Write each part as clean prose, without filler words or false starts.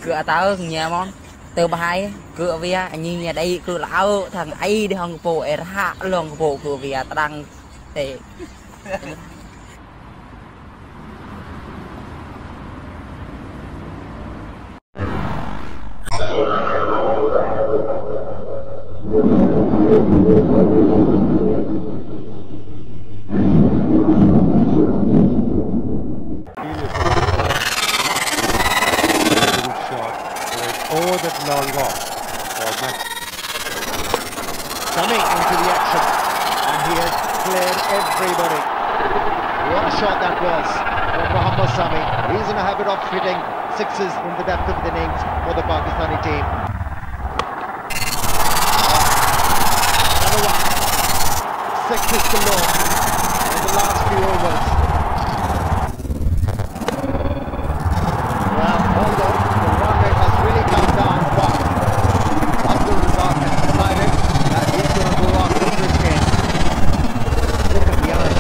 cửa tao nhà món từ bài cửa vía như nhà đây cửa lão thằng ấy đi hong bộ er hạ lòng bộ cửa vía đang để over that long off for Max. Coming into the action, and he has cleared everybody. What a shot that was from Mohammad Sami. He's in a habit of hitting sixes in the depth of the innings for the Pakistani team. Another one. Sixes galore in the last few overs. Well, although the run rate has really come down, but Abdul Razak has decided that he's going to go after this game. Look at the eyes.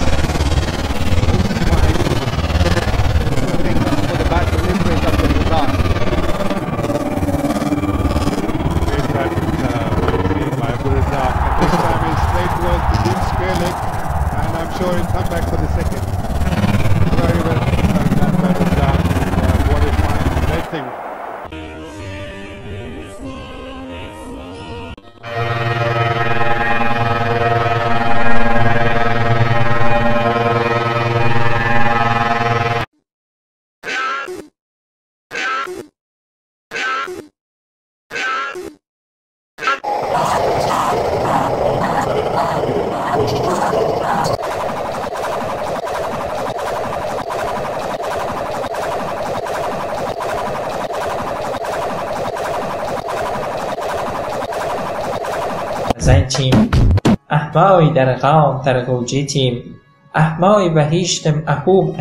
Looking for the bat delivery of Abdul Razak. Great bat by Abdul Razak, and this time he's straight towards the deep square leg, and I'm sure he'll come back for the second. Very well done by Razak. What a fine red thing. Sein Team أحماوي درقاهم ترقوجي تيم أحماوي بهيشتم أهوم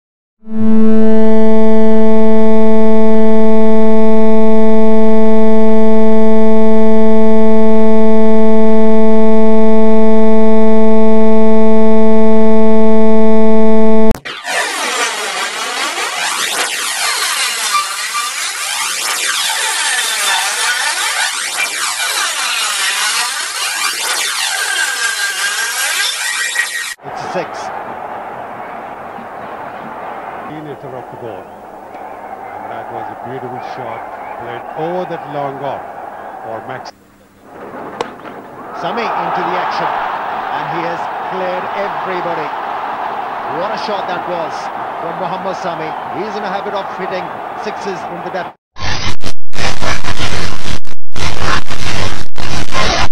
It's a six. Meter of the ball, and that was a beautiful shot played over that long off for Max. Sami into the action, and he has cleared everybody. What a shot that was from Mohammad Sami. He's in a habit of hitting sixes in the depth.